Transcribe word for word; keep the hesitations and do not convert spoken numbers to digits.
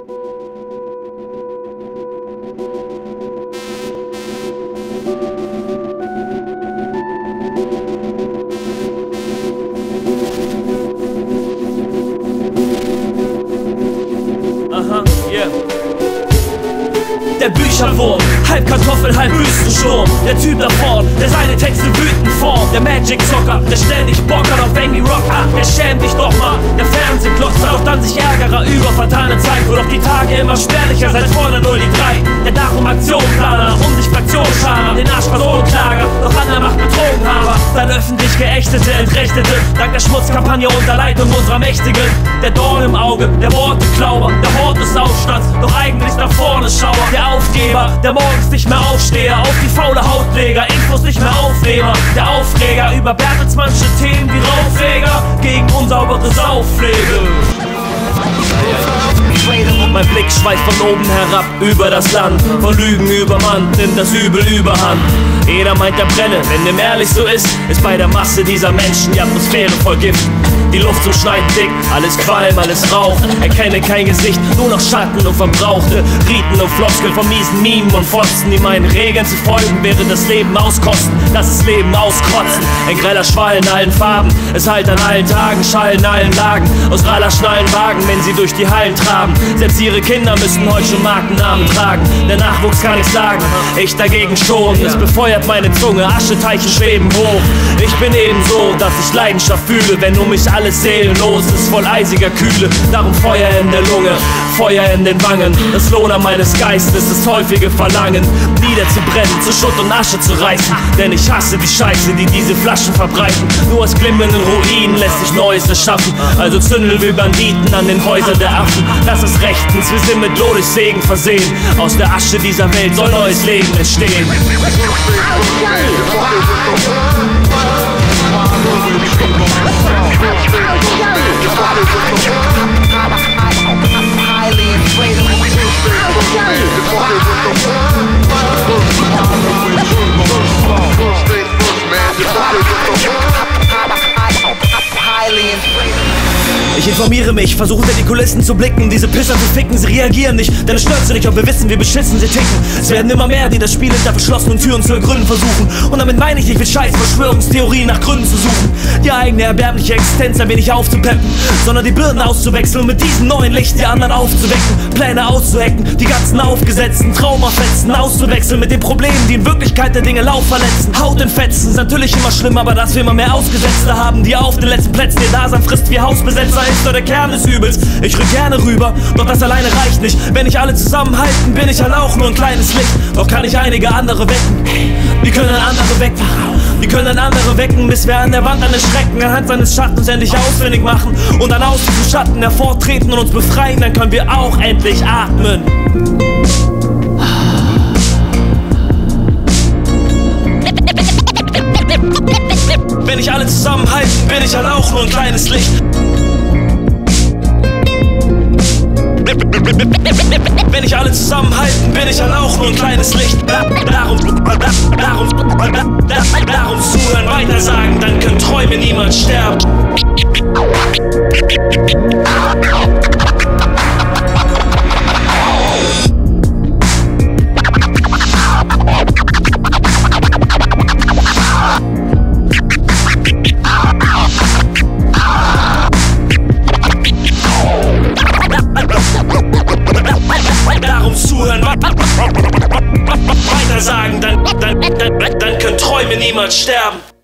Aha, yeah. Der Bücherwurm, halb Kartoffel, halb Wüstensturm. Der Typ da vorn, der seine Texte wütend formt. Der Magic-Zocker, der ständig Bock hat auf Baby Rock. Ach, der schämt dich doch mal. Der Fernsehklotzer, doch dann sich Ärgerer über fatale Zeit, wo doch die Tage immer spärlicher, seit vorne null die drei. Der darum Aktionplaner, um sich Fraktionsscharer, den Arsch Personenklager, doch an der Macht betrogen habe. Dann öffentlich Geächtete, Entrechtete, dank der Schmutzkampagne unter Leitung unserer Mächtigen. Der Dorn im Auge, der Worteklauber, der Hort des Aufstands, doch eigentlich nach vorne schauer. Der Aufgeber, der morgens nicht mehr Aufsteher, auf die faule Hautleger, Infos nicht mehr Aufnehmer. Der Aufreger über Bertelsmannsche Themen wie Rauchreger gegen unsaubere Saufpflege. Mein Blick schweift von oben herab über das Land. Von Lügen übermannt nimmt das Übel überhand. Jeder meint, er brenne, wenn dem ehrlich so ist, ist bei der Masse dieser Menschen die Atmosphäre voll Gift. Die Luft zum Schneiden dick, alles Qualm, alles Rauch. Erkenne kein Gesicht, nur noch Schatten und verbrauchte Riten und Floskeln von miesen Mimen und Fotzen, die meinen Regeln zu folgen, wäre das Leben auskosten, lass das Leben auskrotzen. Ein greller Schwall in allen Farben, es hallt an allen Tagen, Schall in allen Lagen, aus Raller schnallen Wagen, wenn sie durch die Hallen traben. Selbst ihre Kinder müssen heute schon Markennamen tragen. Der Nachwuchs kann ich sagen, ich dagegen schon. Es befeuert meine Zunge, Ascheteiche schweben hoch. Ich bin ebenso, dass ich Leidenschaft fühle, wenn um mich alles seelenlos ist, voll eisiger Kühle. Darum Feuer in der Lunge, Feuer in den Wangen. Das Lohner meines Geistes, das häufige Verlangen, niederzubrennen, zu Schutt und Asche zu reißen. Denn ich hasse die Scheiße, die diese Flaschen verbreiten. Nur aus glimmenden Ruinen lässt sich Neues erschaffen. Also zündeln wir Banditen an den Häusern der Affen. Das ist rechtens, wir sind mit Lodigsegen versehen. Aus der Asche dieser Welt soll neues Leben entstehen. Ich informiere mich, versuche hinter die Kulissen zu blicken. Diese Pisser zu ficken, sie reagieren nicht, denn es stört sie nicht, ob wir wissen, wie beschissen sie ticken. Es werden immer mehr, die das Spiel hinter verschlossenen Türen zu ergründen versuchen. Und damit meine ich nicht mit scheiß Verschwörungstheorien nach Gründen zu suchen, die eigene erbärmliche Existenz ein wenig aufzupeppen, sondern die Birnen auszuwechseln und mit diesem neuen Licht die anderen aufzuwecken. Pläne auszuhacken, die ganzen aufgesetzten Traumafetzen auszuwechseln mit den Problemen, die in Wirklichkeit der Dinge Lauf verletzen. Haut in Fetzen ist natürlich immer schlimm, aber dass wir immer mehr Ausgesetzte haben, die auf den letzten Plätzen ihr Dasein frisst wie Hausbesetzer, ist doch der Kern des Übels. Ich rück gerne rüber, doch das alleine reicht nicht. Wenn nicht alle zusammenhalten, bin ich halt auch nur ein kleines Licht. Doch kann ich einige andere wecken. Die können andere wecken. Die können andere wecken, bis wir an der Wand eines Schrecken anhand seines Schattens endlich ausfindig machen und dann aus diesem Schatten hervortreten und uns befreien. Dann können wir auch endlich atmen. Wenn nicht alle zusammenhalten, bin ich halt auch nur ein kleines Licht. Wenn nicht alle zusammenhalten, bin ich halt auch nur ein kleines Licht. Darum, darum, darum zuhören, weiter sagen, dann können Träume niemals sterben. Zuhören, weiter sagen, dann, dann, dann, dann können Träume niemals sterben.